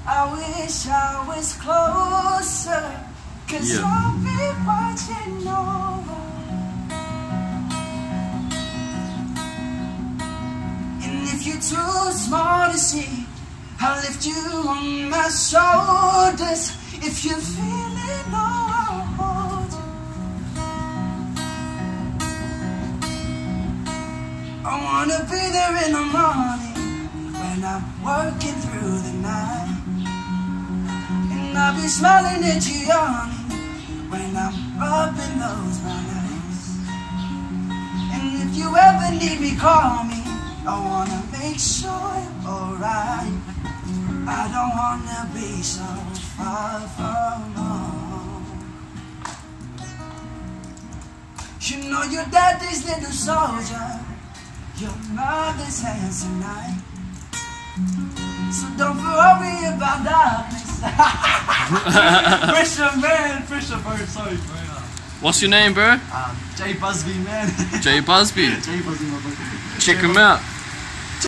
I wish I was closer, 'cause I'll be watching over. And if you're too small to see, I'll lift you on my shoulders. If you're feeling low, I'll hold you. I wanna be there in the morning when I'm working through the night. And I'll be smiling at you, yawning when I'm rubbing those brown eyes. And if you ever need me, call me. I wanna make sure you're alright. I don't wanna be so far from home. You know your daddy's little soldier, your mother's handsome knight. So don't worry about darkness. Pressure, man. Pressure, bro. Sorry, bro. What's your name, bro? Jay Busby, man. Jay Busby. Jay Busby, my boy. Check him out.